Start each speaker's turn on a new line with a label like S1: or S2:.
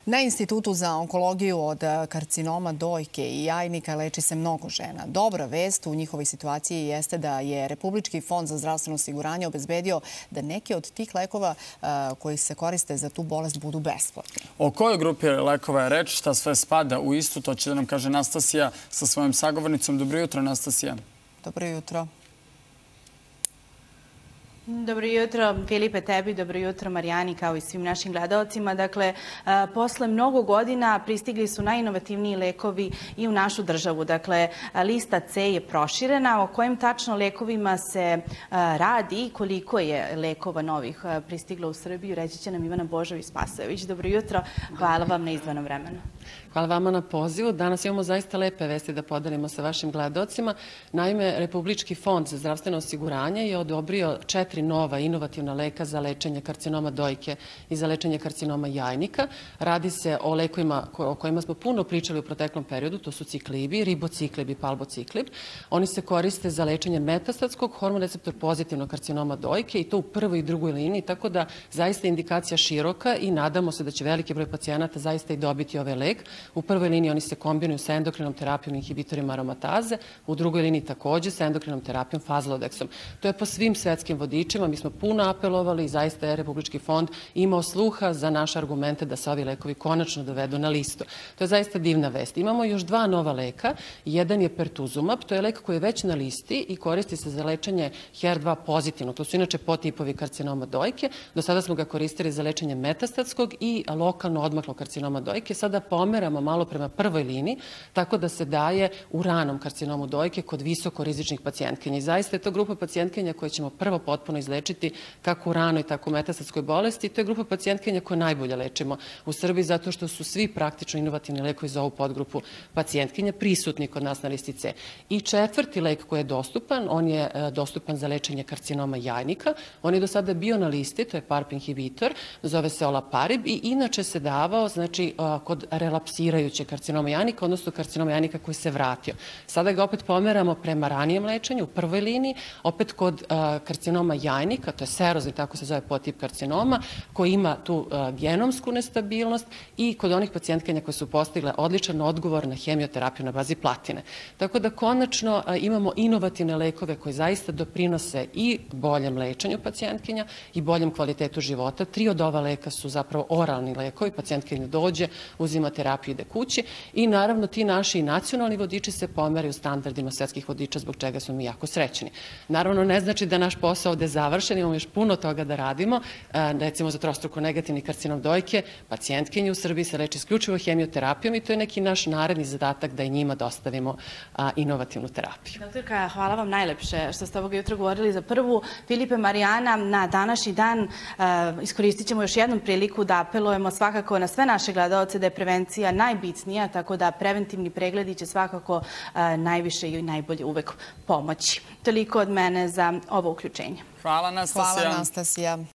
S1: Na Institutu za onkologiju od karcinoma dojke i jajnika leči se mnogo žena. Dobra vest u njihovoj situaciji jeste da je Republički fond za zdravstveno osiguranje obezbedio da neke od tih lekova koji se koriste za tu bolest budu besplatni.
S2: O kojoj grupi lekova je reč, šta sve spada u istu, to će da nam kaže Nastasija sa svojom sagovornicom. Dobro jutro, Nastasija.
S1: Dobro jutro.
S3: Dobro jutro, Filipe, tebi, dobro jutro, Marijani, kao i svim našim gledalcima. Dakle, posle mnogo godina pristigli su najinovativniji lekovi i u našu državu. Dakle, lista C je proširena. O kojim tačno lekovima se radi i koliko je lekova novih pristiglo u Srbiju, reći će nam Ivana Božović-Spasojević. Dobro jutro, hvala vam na izdvojenom vremenu.
S4: Hvala vama na pozivu. Danas imamo zaista lepe vesti da podelimo sa vašim gledalcima. Naime, Republički fond za zdravstveno osiguranje je odobrio 4 nova inovativna leka za lečenje karcinoma dojke i za lečenje karcinoma jajnika. Radi se o lekovima o kojima smo puno pričali u proteklom periodu, to su ciklibi, ribociklib i palbociklib. Oni se koriste za lečenje metastatskog hormonreceptor pozitivnog karcinoma dojke i to u prvoj i drugoj liniji, tako da zaista je indikacija široka i nadamo se da će veliki broj pacijenata zaista i dobiti ovaj lek. U prvoj liniji oni se kombinuju sa endokrinom terapijom i inhibitorima aromataze, u drugoj liniji takođe sa endokrinom terapijom fazlodeksom. To je po svim svetskim vodičima. Mi smo puno apelovali i zaista je Republički fond imao sluha za naše argumente da se ovi lekovi konačno dovedu na listu. To je zaista divna vest. Imamo još 2 nova leka. Jedan je pertuzumab, to je lek koji je već na listi i koristi se za lečenje HER2 pozitivno. To su inače podtipovi karcinoma dojke. Do sada smo ga koristili za lečenje metastatskog i lokalno odmaklog karcinoma dojke. Sada pomeramo malo prema prvoj liniji, tako da se daje u ranom karcinomu dojke kod visokorizičnih pacijentkinja. I zaista je to grupa pacijentkinja koje ćemo prvo potpuno izlečiti kako u ranoj, tako u metastatskoj bolesti. To je grupa pacijentkinja koje najbolje lečimo u Srbiji zato što su svi praktično inovativni lekovi za ovu podgrupu pacijentkinja prisutni kod nas na listi C. I 4. lek koji je dostupan, on je dostupan za lečenje karcinoma jajnika. On je do sada bio na listi, to je PARP inhibitor, zove se olaparib i inače se davao znači kod relapsirajuće karcinoma jajnika, odnosno karcinoma jajnika koji se vratio. Sada ga opet pomeramo prema ranijem lečenju u prvoj liniji, opet kod karcinoma jajnika, to je serozni, tako se zove podtip karcinoma, koji ima tu genomsku nestabilnost i kod onih pacijentkinja koje su postigle odličan odgovor na hemioterapiju na bazi platine. Tako da konačno imamo inovativne lekove koji zaista doprinose i boljem lečenju pacijentkinja i boljem kvalitetu života. 3 od ova leka su zapravo oralni lekovi, pacijentkinja dođe, uzima terapiju, ide kući i naravno ti naši nacionalni vodiči se pomeraju standardima svetskih vodiča, zbog čega smo mi jako srećni. Naravno, ne znači da naš posao ovde je završen, imamo još puno toga da radimo. Recimo za trostruko negativni karcinom dojke, pacijentkinje u Srbiji se leči isključivo hemioterapijom i to je neki naš naredni zadatak da i njima dostavimo inovativnu terapiju.
S3: Doktorka, hvala vam najlepše što ste ovoga jutra govorili za prvu. Filipe, Marijana, na današnji dan iskoristit ćemo još jednom priliku da apelujemo svakako na sve naše gledalce da je prevencija najbitnija, tako da preventivni pregledi će svakako najviše i najbolje uvek pomoći. Toliko od mene za ovo uključenje.
S2: Hvala, Nastasija.
S1: Hvala, Nastasija.